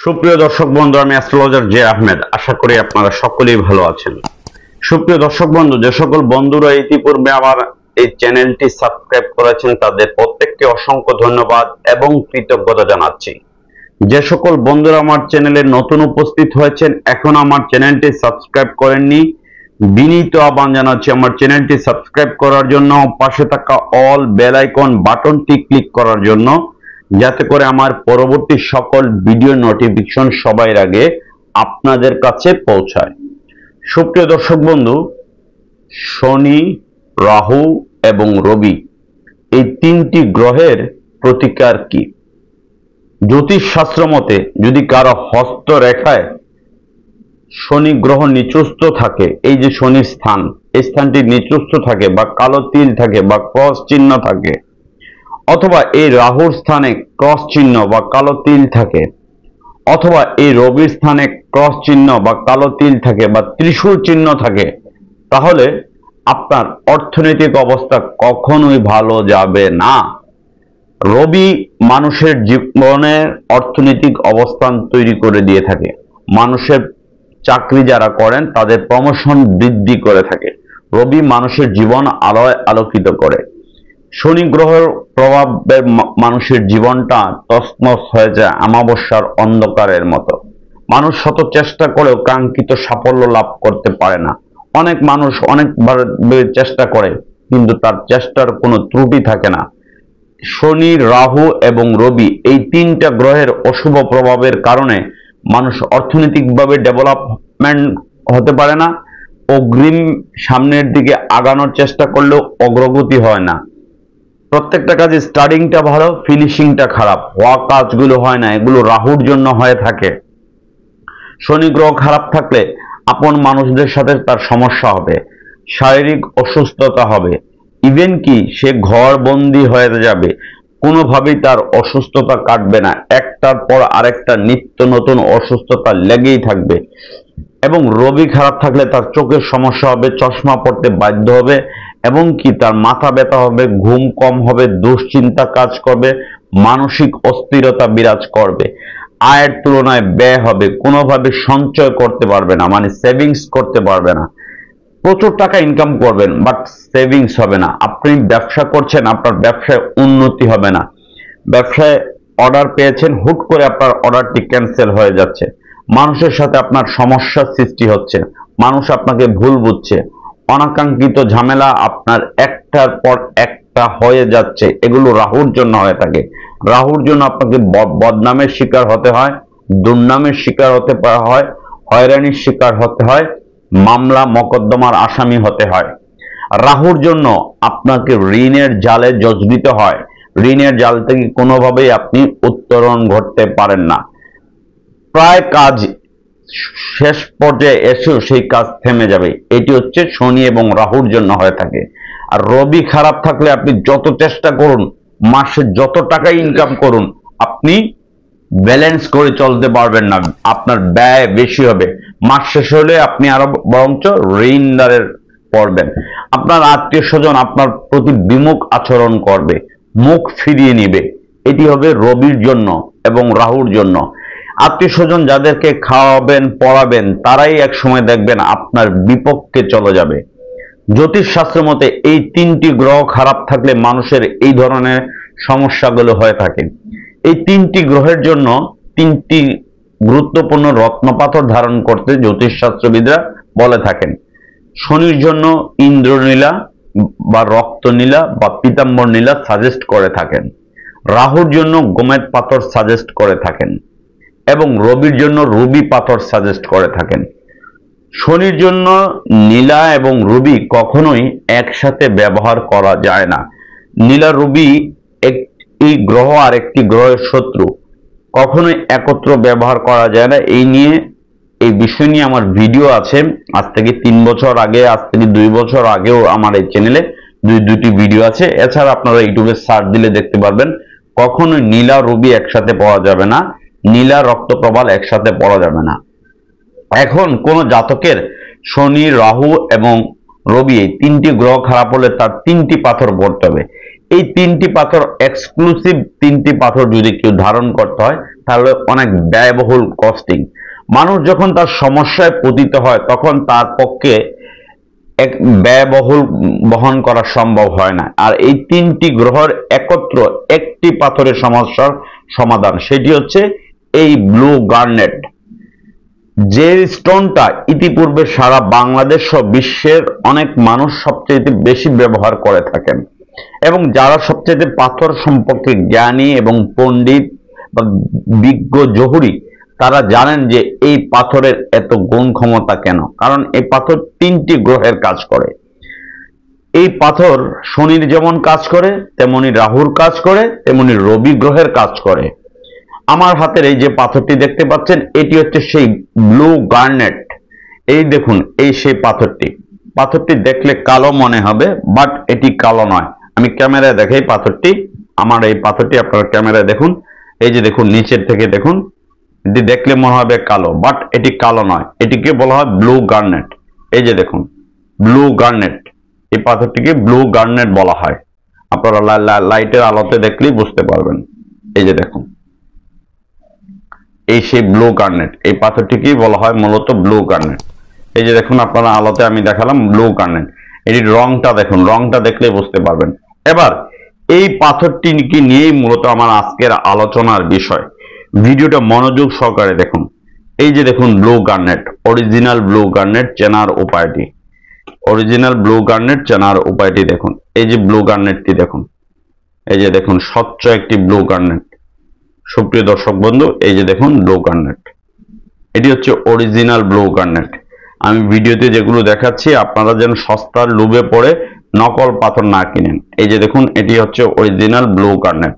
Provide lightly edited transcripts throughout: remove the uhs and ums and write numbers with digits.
সুপ্রিয় দর্শক বন্ধু, আমি অ্যাস্ট্রোলজার জে আহমেদ। আশা করি আপনারা সকলেই ভালো আছেন। সুপ্রিয় দর্শক বন্ধু, যে সকল বন্ধুরা ইতিপূর্বে আমার এই চ্যানেলটি সাবস্ক্রাইব করেছেন তাদের প্রত্যেককে অসংখ্য ধন্যবাদ এবং কৃতজ্ঞতা জানাচ্ছি। যে সকল বন্ধুরা আমার চ্যানেলে নতুন উপস্থিত হয়েছেন, এখন আমার চ্যানেলটি সাবস্ক্রাইব করেননি, বিনীত আহ্বান জানাচ্ছি আমার চ্যানেলটি সাবস্ক্রাইব করার জন্য, পাশে থাকা অল বেল আইকন বাটনটি ক্লিক করার জন্য, যাতে করে আমার পরবর্তী সকল ভিডিও নোটিফিকেশন সবার আগে আপনাদের কাছে পৌঁছায়। সুপ্রিয় দর্শক বন্ধু, শনি, রাহু এবং রবি এই তিনটি গ্রহের প্রতিকার কি? জ্যোতিষ শাস্ত্র মতে যদি কারো হস্তরেখায় শনি গ্রহ নিচস্থ থাকে, এই যে শনির স্থান, এই স্থানটি নিচস্থ থাকে বা কালো তিল থাকে বা ক্রস চিহ্ন থাকে, অথবা এই রাহুর স্থানে ক্রস চিহ্ন বা কালো তিল থাকে, অথবা এই রবির স্থানে ক্রস চিহ্ন বা কালো তিল থাকে বা ত্রিশূল চিহ্ন থাকে, তাহলে আপনার অর্থনৈতিক অবস্থা কখনোই ভালো যাবে না। রবি মানুষের জীবনের অর্থনৈতিক অবস্থান তৈরি করে দিয়ে থাকে। মানুষের চাকরি যারা করেন তাদের প্রমোশন বৃদ্ধি করে থাকে। রবি মানুষের জীবন আলোয় আলোকিত করে। শনি গ্রহের প্রভাবে মানুষের জীবনটা তছনছ হয়ে যায় অমাবস্যার অন্ধকারের মতো। মানুষ শত চেষ্টা করেও কাঙ্ক্ষিত সাফল্য লাভ করতে পারে না। অনেক মানুষ অনেকবার চেষ্টা করে, কিন্তু তার চেষ্টার কোনো ত্রুটি থাকে না। শনি, রাহু এবং রবি এই তিনটা গ্রহের অশুভ প্রভাবের কারণে মানুষ অর্থনৈতিকভাবে ডেভেলপমেন্ট হতে পারে না। অগ্রিম সামনের দিকে আগানোর চেষ্টা করলেও অগ্রগতি হয় না। প্রত্যেকটা কাজে স্টার্টিংটা ভালো, ফিনিশিংটা খারাপ, হওয়া কাজগুলো হয় না। এগুলো রাহুর জন্য হয়ে থাকে। শনি গ্রহ খারাপ থাকলে আপন মানুষদের সাথে তার সমস্যা হবে, শারীরিক অসুস্থতা হবে, ইভেন কি সে ঘর বন্দি হয়ে যাবে। কোনোভাবেই তার অসুস্থতা কাটবে না। একটার পর আরেকটা নিত্য নতুন অসুস্থতা লেগেই থাকবে। এবং রবি খারাপ থাকলে তার চোখের সমস্যা হবে, চশমা পড়তে বাধ্য হবে, এবং কি তার মাথা ব্যথা হবে, ঘুম কম হবে, দুশ্চিন্তা কাজ করবে, মানসিক অস্থিরতা বিরাজ করবে, আয়ের তুলনায় ব্যয় হবে, কোনোভাবে সঞ্চয় করতে পারবে না, মানে সেভিংস করতে পারবে না। প্রচুর টাকা ইনকাম করবেন, বাট সেভিংস হবে না। আপনি ব্যবসা করছেন, আপনার ব্যবসায় উন্নতি হবে না। ব্যবসায় অর্ডার পেয়েছেন, হুট করে আপনার অর্ডারটি ক্যান্সেল হয়ে যাচ্ছে। মানুষের সাথে আপনার সমস্যার সৃষ্টি হচ্ছে, মানুষ আপনাকে ভুল বুঝছে, অনাকাঙ্ক্ষিত ঝামেলা আপনার একটার পর একটা হয়ে যাচ্ছে। এগুলো রাহুর জন্য হয়ে থাকে। রাহুর জন্য আপনাকে বদনামের শিকার হতে হয়, দুর্নামের শিকার হতে হয়, হয়রানির শিকার হতে হয়, মামলা মকদ্দমার আসামি হতে হয়। রাহুর জন্য আপনাকে ঋণের জালে জর্জরিত হয়। ঋণের জাল থেকে কোনোভাবেই আপনি উত্তরণ ঘটতে পারেন না। প্রায় কাজ শেষ পর্যায়ে এসেও সেই কাজ থেমে যাবে। এটি হচ্ছে শনি এবং রাহুর জন্য হয়ে থাকে। আর রবি খারাপ থাকলে আপনি যত চেষ্টা করুন, মাসে যত টাকা ইনকাম করুন, আপনি ব্যালেন্স করে চলতে পারবেন না। আপনার ব্যয় বেশি হবে। মাস শেষ হলে আপনি আরো বরঞ্চ ঋণদারের পড়বেন। আপনার আত্মীয় স্বজন আপনার প্রতি বিমুখ আচরণ করবে, মুখ ফিরিয়ে নিবে। এটি হবে রবির জন্য এবং রাহুর জন্য। আত্মীয় স্বজন যাদেরকে খাওয়াবেন পড়াবেন, তারাই এক সময় দেখবেন আপনার বিপক্ষে চলে যাবে। জ্যোতিষ শাস্ত্র মতে এই তিনটি গ্রহ খারাপ থাকলে মানুষের এই ধরনের সমস্যাগুলো হয়ে থাকে। এই তিনটি গ্রহের জন্য তিনটি গুরুত্বপূর্ণ রত্নপাথর ধারণ করতে জ্যোতিষ শাস্ত্রবিদরা বলে থাকেন। শনির জন্য ইন্দ্রনীলা বা রক্তনীলা বা পীতাম্বর নীলা সাজেস্ট করে থাকেন। রাহুর জন্য গোমেদ পাথর সাজেস্ট করে থাকেন এবং রবির জন্য রুবি পাথর সাজেস্ট করে থাকেন। শনির জন্য নীলা এবং রুবি কখনোই একসাথে ব্যবহার করা যায় না। নীলা রুবি একটি গ্রহ আর একটি গ্রহের শত্রু, কখনোই একত্র ব্যবহার করা যায় না। এই বিষয় নিয়ে আমার ভিডিও আছে, আজ থেকে 3 বছর আগে, আজ থেকে 2 বছর আগেও আমার এই চ্যানেলে দুটি ভিডিও আছে। এছাড়া আপনারা ইউটিউবে সার্চ দিলে দেখতে পারবেন। কখনোই নীলা রুবি একসাথে পড়া যাবে না, নীলা রক্তপ্রবাল একসাথে পড়া যাবে না। এখন কোন জাতকের শনি, রাহু এবং রবি এই তিনটি গ্রহ খারাপ হলে তার 3টি পাথর পড়তে হবে। এই 3টি পাথর এক্সক্লুসিভ 3টি পাথর যদি কেউ ধারণ করতে হয়, তাহলে অনেক ব্যয়বহুল কস্টিং। মানুষ যখন তার সমস্যায় পতিত হয় তখন তার পক্ষে এক ব্যয়বহুল বহন করা সম্ভব হয় না। আর এই তিনটি গ্রহের একত্র একটি পাথরের সমস্যার সমাধান, সেটি হচ্ছে এই ব্লু গার্নেট, যে স্টোনটা ইতিপূর্বে সারা বাংলাদেশ সহ বিশ্বের অনেক মানুষ সবচেয়ে বেশি ব্যবহার করে থাকেন, এবং যারা সবচেয়ে পাথর সম্পর্কে জ্ঞানী এবং পণ্ডিত বা বিজ্ঞ জহুরি, তারা জানেন যে এই পাথরের এত গুণ ক্ষমতা কেন। কারণ এই পাথর তিনটি গ্রহের কাজ করে। এই পাথর শনির যেমন কাজ করে, তেমনি রাহুর কাজ করে, তেমনি রবি গ্রহের কাজ করে। আমার হাতের এই যে পাথরটি দেখতে পাচ্ছেন, এটি হচ্ছে সেই ব্লু গার্নেট। এই দেখুন, এই সেই পাথরটি। পাথরটি দেখলে কালো মনে হবে, বাট এটি কালো নয়। আমি ক্যামেরায় দেখাই পাথরটি। আমার এই পাথরটি আপনারা ক্যামেরায় দেখুন। এই যে দেখুন, নিচের থেকে দেখুন, এটি দেখলে মনে হবে কালো, বাট এটি কালো নয়। এটিকে বলা হয় ব্লু গার্নেট। এই যে দেখুন, ব্লু গার্নেট, এই পাথরটিকে ব্লু গার্নেট বলা হয়। আপনারা লাইটের আলোতে দেখলেই বুঝতে পারবেন। এই যে দেখুন, এই সেই ব্লু গার্নেট, এই পাথরটিকেই বলা হয় মূলত ব্লু গার্নেট। এই যে দেখুন, আপনারা আলোতে আমি দেখালাম ব্লু গার্নেট। এটির রংটা দেখুন, রংটা দেখলে বুঝতে পারবেন। এবার এই পাথরটিকে নিয়েই মূলত আমার আজকের আলোচনার বিষয়। ভিডিওটা মনোযোগ সহকারে দেখুন। এই যে দেখুন blue garnet, original blue garnet চেনার উপায়টি, অরিজিনাল ব্লু গার্নেট চেনার উপায়টি দেখুন। এই যে ব্লু গার্নেটটি দেখুন, এই যে দেখুন স্বচ্ছ একটি ব্লু গার্নেট। সুপ্রিয় দর্শক বন্ধু, এই যে দেখুন ব্লু গার্নেট, এটি হচ্ছে অরিজিনাল ব্লু গার্নেট। আমি ভিডিওতে যেগুলো দেখাচ্ছি আপনারা যেন সস্তার লোভে পড়ে নকল পাথর না কিনেন। এই যে দেখুন, এটি হচ্ছে অরিজিনাল ব্লু গার্নেট।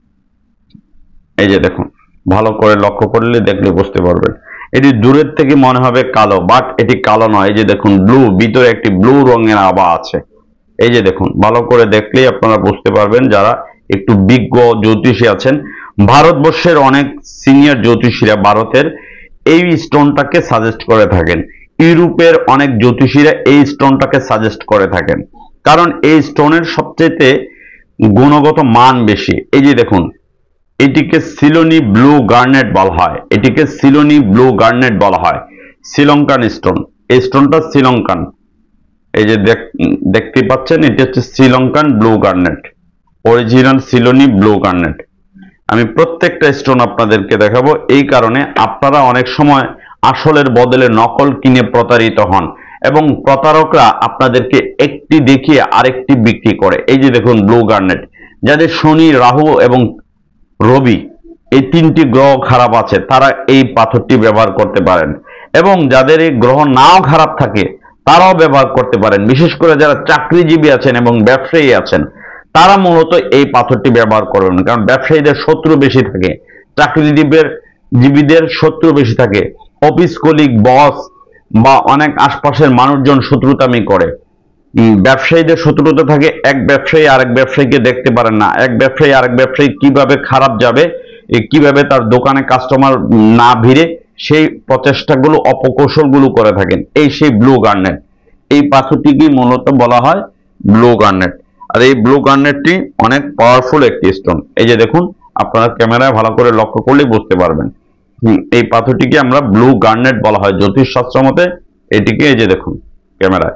এই যে দেখুন, ভালো করে লক্ষ্য করলে দেখলে বুঝতে পারবেন। এটি দূরের থেকে মনে হবে কালো, বাট এটি কালো নয়। এই যে দেখুন ব্লু, ভিতরে একটি ব্লু রঙের আভা আছে। এই যে দেখুন, ভালো করে দেখলেই আপনারা বুঝতে পারবেন যারা একটু বিজ্ঞ জ্যোতিষী আছেন। ভারতবর্ষের অনেক সিনিয়র জ্যোতিষীরা ভারতের এই স্টোনটাকে সাজেস্ট করে থাকেন। ইউরোপের অনেক জ্যোতিষীরা এই স্টোনটাকে সাজেস্ট করে থাকেন, কারণ এই স্টোনের সবচেয়ে গুণগত মান বেশি। এই যে দেখুন, এটিকে সিলোনি ব্লু গার্নেট বলা হয়, এটিকে সিলোনি ব্লু গার্নেট বলা হয়। শ্রীলঙ্কান স্টোন, এই স্টোনটা শ্রীলঙ্কান। এই যে দেখতে পাচ্ছেন, এটি হচ্ছে শ্রীলঙ্কান ব্লু গার্নেট, অরিজিনাল সিলোনি ব্লু গার্নেট। আমি প্রত্যেকটা স্টোন আপনাদেরকে দেখাবো, এই কারণে আপনারা অনেক সময় আসলের বদলে নকল কিনে প্রতারিত হন, এবং প্রতারকরা আপনাদেরকে একটি দেখিয়ে আরেকটি বিক্রি করে। এই যে দেখুন ব্লু গার্নেট, যাদের শনি, রাহু এবং রবি এই তিনটি গ্রহ খারাপ আছে, তারা এই পাথরটি ব্যবহার করতে পারেন, এবং যাদের এই গ্রহ নাও খারাপ থাকে তারাও ব্যবহার করতে পারেন। বিশেষ করে যারা চাকরিজীবী আছেন এবং ব্যবসায়ী আছেন, তারা মূলত এই পাথরটি ব্যবহার করবেন, কারণ ব্যবসায়ীদের শত্রু বেশি থাকে, চাকরিজীবীদের শত্রু বেশি থাকে। অফিস কলিগ, বস বা অনেক আশপাশের মানুষজন শত্রুতামি করে। ব্যবসায়ীদের শত্রুতা থাকে, এক ব্যবসায়ী আরেক ব্যবসায়ীকে দেখতে পারেন না, এক ব্যবসায়ী আরেক ব্যবসায়ী কিভাবে খারাপ যাবে, কিভাবে তার দোকানে কাস্টমার না ভিড়ে, সেই প্রচেষ্টাগুলো, অপকৌশলগুলো করে থাকেন। এই সেই ব্লু গার্নেট, এই পাথরটিকে মূলত বলা হয় ব্লু গার্নেট। আর এই ব্লু গার্নেটটি অনেক পাওয়ারফুল একটি স্টোন। এই যে দেখুন, আপনারা ক্যামেরায় ভালো করে লক্ষ্য করলেই বুঝতে পারবেন। এই পাথরটিকে আমরা ব্লু গার্নেট বলা হয় জ্যোতিষ শাস্ত্র মতে। এটিকে এই যে দেখুন ক্যামেরায়,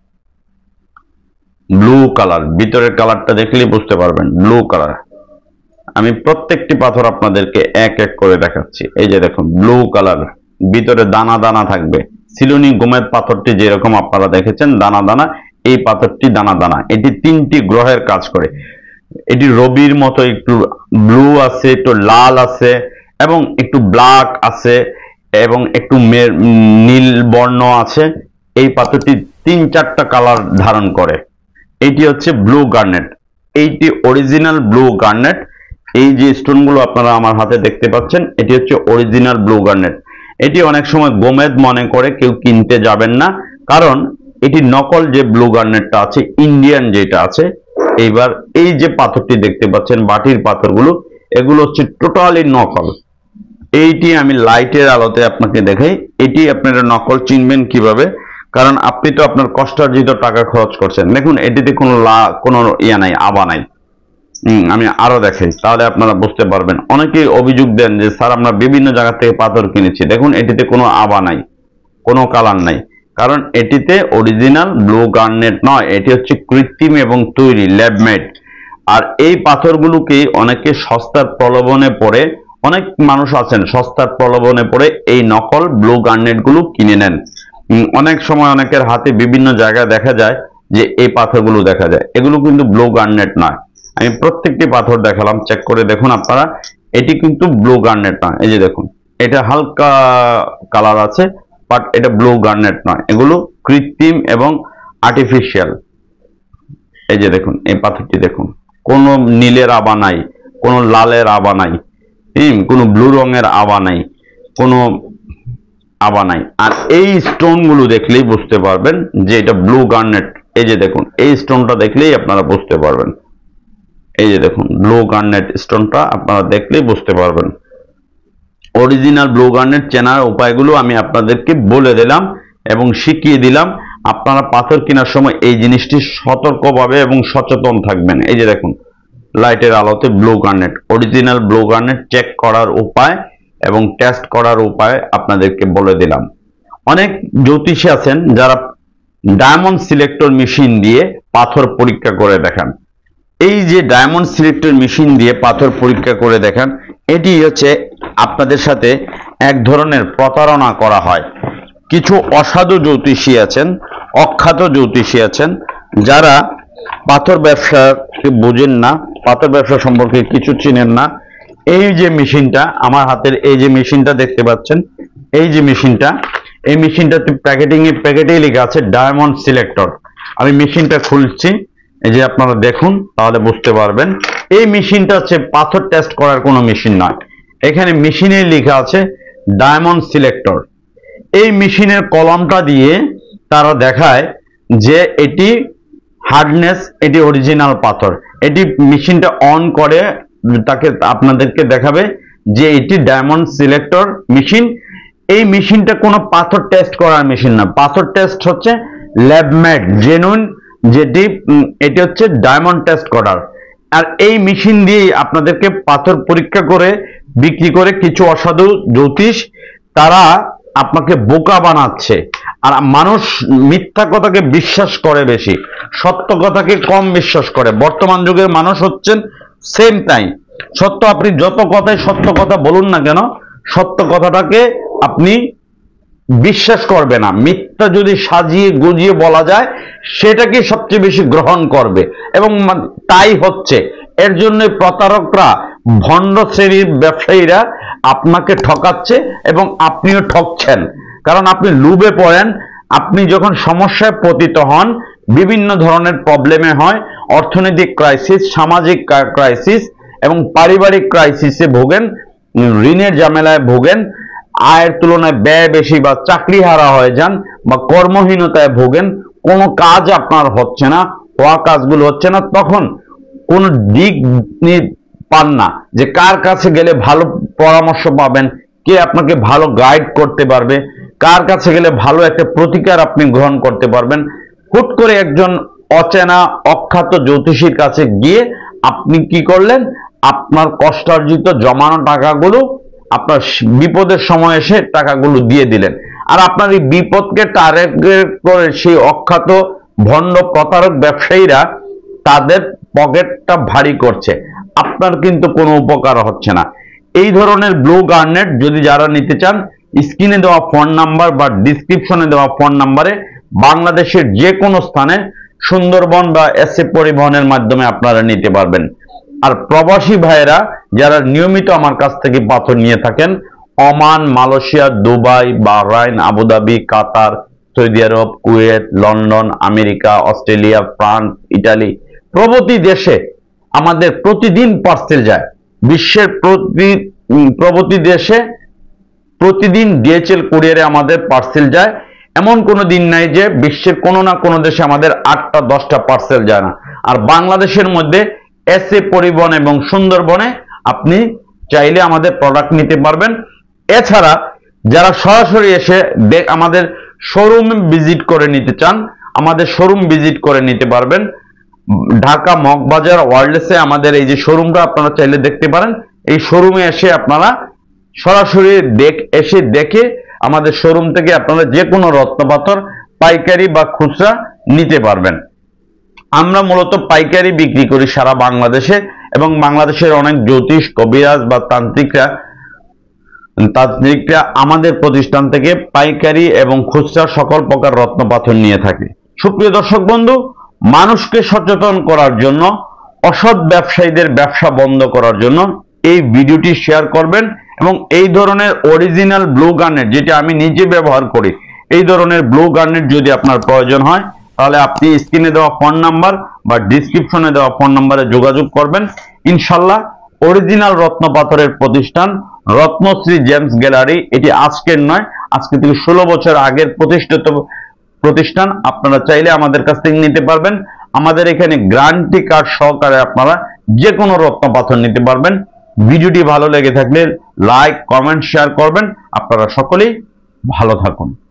ব্লু কালার, ভিতরের কালারটা দেখলেই বুঝতে পারবেন ব্লু কালার। আমি প্রত্যেকটি পাথর আপনাদেরকে এক এক করে দেখাচ্ছি। এই যে দেখুন ব্লু কালার, ভিতরে দানা দানা থাকবে। সিলোনি গোমেদ পাথরটি যেরকম আপনারা দেখেছেন দানা দানা, এই পাথরটি দানা দানা। এটি তিনটি গ্রহের কাজ করে। এটি রবির মতো একটু ব্লু আছে, একটু লাল আছে, এবং একটু ব্ল্যাক আছে, এবং একটু নীল বর্ণ আছে। এই পাথরটি 3-4টা কালার ধারণ করে। এইটি হচ্ছে ব্লু গার্নেট, এইটি অরিজিনাল ব্লু গার্নেট। এই যে স্টোনগুলো আপনারা আমার হাতে দেখতে পাচ্ছেন, এটি হচ্ছে অরিজিনাল ব্লু গার্নেট। এটি অনেক সময় গোমেদ মনে করে কেউ কিনতে যাবেন না, কারণ এটি নকল যে ব্লু গার্নেটটা আছে, ইন্ডিয়ান যেটা আছে। এইবার এই যে পাথরটি দেখতে পাচ্ছেন, বাটির পাথরগুলো, এগুলো হচ্ছে টোটালি নকল। এইটি আমি লাইটের আলোতে আপনাকে দেখাই। এটি আপনারা নকল চিনবেন কিভাবে, কারণ আপনি তো আপনার কষ্টার্জিত টাকা খরচ করছেন। দেখুন এটিতে কোনো ইয়া নাই, আভা নাই। আমি আরো দেখাই, তাহলে আপনারা বুঝতে পারবেন। অনেকেই অভিযোগ দেন যে স্যার আমরা বিভিন্ন জায়গা থেকে পাথর কিনেছি, দেখুন এটিতে কোনো আভা নাই, কোনো কালার নাই, কারণ এটিতে অরিজিনাল ব্লু গার্নেট নয়, এটি হচ্ছে কৃত্রিম এবং তৈরি ল্যাবমেড। আর এই পাথরগুলোকে অনেকে সস্তার প্রলোভনে পড়ে, অনেক মানুষ আছেন সস্তার প্রলোভনে পড়ে এই নকল ব্লু গার্নেট গুলো কিনে নেন। অনেক সময় অনেকের হাতে বিভিন্ন জায়গায় দেখা যায় যে এই পাথরগুলো দেখা যায়, এগুলো কিন্তু ব্লু গার্নেট নয়। আমি প্রত্যেকটি পাথর দেখালাম, চেক করে দেখুন আপনারা, এটি কিন্তু ব্লু গার্নেট নয়। এই যে দেখুন, এটা হালকা কালার আছে, বাট এটা ব্লু গার্নেট নয়, এগুলো কৃত্রিম এবং আর্টিফিশিয়াল। এই যে দেখুন, এই পাথরটি দেখুন, কোনো নীলের আভা নাই, কোনো লালের আভা নাই, কোনো ব্লু রঙের আভা নাই, কোনো আভা নাই। আর এই স্টোন গুলো দেখলেই বুঝতে পারবেন যে এটা ব্লু গার্নেট। এই যে দেখুন, এই স্টোনটা দেখলেই আপনারা বুঝতে পারবেন। এই যে দেখুন, ব্লু গার্নেট স্টোনটা আপনারা দেখলেই বুঝতে পারবেন। অরিজিনাল ব্লু গার্নেট চেনার উপায়গুলো আমি আপনাদেরকে বলে দিলাম এবং শিখিয়ে দিলাম। আপনারা পাথর কেনার সময় এই জিনিসটি সতর্কভাবে এবং সচেতন থাকবেন। এই যে দেখুন, লাইটের আলোতে blue garnet, original blue garnet check করার উপায় এবং টেস্ট করার উপায় আপনাদেরকে বলে দিলাম। অনেক জ্যোতিষী আছেন যারা ডায়মন্ড সিলেক্টর মেশিন দিয়ে পাথর পরীক্ষা করে দেখান। এই যে ডায়মন্ড সিলেক্টর মেশিন দিয়ে পাথর পরীক্ষা করে দেখান, এটি হচ্ছে আপনাদের সাথে এক ধরনের প্রতারণা করা হয়। কিছু অসাধু জ্যোতিষী আছেন, অখ্যাত জ্যোতিষী আছেন, যারা পাথর ব্যবসাকে বোঝেন না, পাথর ব্যবসা সম্পর্কে কিছু চিনেন না। এই যে মেশিনটা আমার হাতের, এই যে মেশিনটা দেখতে পাচ্ছেন, এই যে মেশিনটা, এই মেশিনটাতে প্যাকেটেই লেখা আছে ডায়মন্ড সিলেক্টর। আমি মেশিনটা খুলছি, এই যে আপনারা দেখুন, তাহলে বুঝতে পারবেন। এই মেশিনটা হচ্ছে পাথর টেস্ট করার কোনো মেশিন নয়, এখানে মেশিনে লেখা আছে ডায়মন্ড সিলেক্টর। এই মেশিনের কলমটা দিয়ে তারা দেখায় যে এটি হার্ডনেস, এটি অরিজিনাল পাথর। এটি মেশিনটা অন করে তাকে আপনাদেরকে দেখাবে যে এটি ডায়মন্ড সিলেক্টর মেশিন। এই মেশিনটা কোনো পাথর টেস্ট করার মেশিন না, পাথর টেস্ট হচ্ছে ল্যাবমেড জেনুইন, যেটি এটি হচ্ছে ডায়মন্ড টেস্ট করার। আর এই মেশিন দিয়েই আপনাদেরকে পাথর পরীক্ষা করে বিক্রি করে কিছু অসাধু জ্যোতিষ, তারা আপনাকে বোকা বানাচ্ছে। আর মানুষ মিথ্যা কথাকে বিশ্বাস করে বেশি, সত্য কথাকে কম বিশ্বাস করে। বর্তমান যুগের মানুষ হচ্ছেন সেম টাইম, সত্য, আপনি যত কথাই সত্য কথা বলুন না কেন, সত্য কথাটাকে আপনি বিশ্বাস করবে না। মিথ্যা যদি সাজিয়ে গুজিয়ে বলা যায়, সেটাকে সবচেয়ে বেশি গ্রহণ করবে, এবং তাই হচ্ছে। এর জন্য প্রতারকরা, ভণ্ড শ্রেণীর ব্যবসায়ীরা আপনাকে ঠকাচ্ছে এবং আপনিও ঠকছেন। কারণ আপনি লুভে পড়েন, আপনি যখন সমস্যায় পতিত হন, বিভিন্ন ধরনের প্রবলেমে হয়, অর্থনৈতিক ক্রাইসিস, সামাজিক ক্রাইসিস এবং পারিবারিক ক্রাইসিসে ভোগেন, ঋণের ঝামেলায় ভোগেন, আয়ের তুলনায় ব্যয় বেশি, বা চাকরি হারা হয়ে যান, বা কর্মহীনতায় ভোগেন, কোনো কাজ আপনার হচ্ছে না, হওয়া কাজগুলো হচ্ছে না, তখন কোনো দিক পান না যে কার কাছে গেলে ভালো পরামর্শ পাবেন, কে আপনাকে ভালো গাইড করতে পারবে, কার কাছে গেলে ভালো একটা প্রতিকার আপনি গ্রহণ করতে পারবেন। হুট করে একজন অচেনা অখ্যাত জ্যোতিষীর কাছে গিয়ে আপনি কি করলেন, আপনার কষ্টার্জিত জমানো টাকাগুলো আপনার বিপদের সময় এসে টাকাগুলো দিয়ে দিলেন। আর আপনার এই বিপদকে টার্গেট করে সেই অখ্যাত ভণ্ড প্রতারক ব্যবসায়ীরা তাদের পকেটটা ভারী করছে, আপনার কিন্তু কোনো উপকার হচ্ছে না। এই ধরনের ব্লু গার্নেট যদি যারা নিতে চান, স্ক্রিনে দেওয়া ফোন নাম্বার বা ডিসক্রিপশনে দেওয়া ফোন নাম্বারে বাংলাদেশের যে কোনো স্থানে সুন্দরবন বা এসএ পরিবহনের মাধ্যমে আপনারা নিতে পারবেন। আর প্রবাসী ভাইয়েরা যারা নিয়মিত আমার কাছ থেকে পাথর নিয়ে থাকেন, Oman, Malaysia, Dubai, Bahrain, Abu Dhabi, Qatar, Saudi Arabia, Kuwait, London, America, Australia, France, Italy প্রভৃতি দেশে আমাদের প্রতিদিন পার্সেল যায়। বিশ্বের প্রভৃতি দেশে প্রতিদিন ডিএচএল কুরিয়ারে আমাদের পার্সেল যায়। এমন কোনো দিন নাই যে বিশ্বের কোনো না কোনো দেশে আমাদের 8টা 10টা পার্সেল যায় না। আর বাংলাদেশের মধ্যে এসএ পরিবহন এবং সুন্দরবনে আপনি চাইলে আমাদের প্রোডাক্ট নিতে পারবেন। এছাড়া যারা সরাসরি এসে আমাদের শোরুম ভিজিট করে নিতে চান, আমাদের শোরুম ভিজিট করে নিতে পারবেন। ঢাকা মগবাজার ওয়ার্ল্ডসে আমাদের এই যে শোরুমটা আপনারা চাইলে দেখতে পারেন। এই শোরুমে এসে আপনারা সরাসরি এসে দেখে আমাদের শোরুম থেকে আপনারা যে কোনো রত্নপাথর পাইকারি বা খুচরা নিতে পারবেন। আমরা মূলত পাইকারি বিক্রি করি সারা বাংলাদেশে, এবং বাংলাদেশের অনেক জ্যোতিষ, কবিরাজ বা তান্ত্রিকরা আমাদের প্রতিষ্ঠান থেকে পাইকারি এবং খুচরা সকল প্রকার রত্নপাথর নিয়ে থাকে। সুপ্রিয় দর্শক বন্ধু, মানুষকে সচেতন করার জন্য, অসৎ ব্যবসায়ীদের ব্যবসা বন্ধ করার জন্য এই ভিডিওটি শেয়ার করবেন, এবং এই ধরনের অরিজিনাল ব্লু গার্নেট, যেটা আমি নিজে ব্যবহার করি, এই ধরনের ব্লু গার্নেট যদি আপনার প্রয়োজন হয় তাহলে আপনি স্ক্রিনে দেওয়া ফোন নাম্বার বা ডিসক্রিপশনে দেওয়া ফোন নাম্বারে যোগাযোগ করবেন। ইনশাল্লাহ অরিজিনাল রত্নপাথরের প্রতিষ্ঠান রত্নশ্রী জেমস গ্যালারি, এটি আজকের নয়, আজকে থেকে 16 বছর আগের প্রতিষ্ঠিত প্রতিষ্ঠান। আপনারা চাইলে আমাদের কাছ থেকে নিতে পারবেন। আমাদের এখানে গ্যারান্টি কার্ড সহকারে আপনারা যে কোনো রত্নপাথর নিতে পারবেন। ভিডিওটি ভালো লেগে থাকলে লাইক, কমেন্ট, শেয়ার করবেন। আপনারা সকলেই ভালো থাকুন।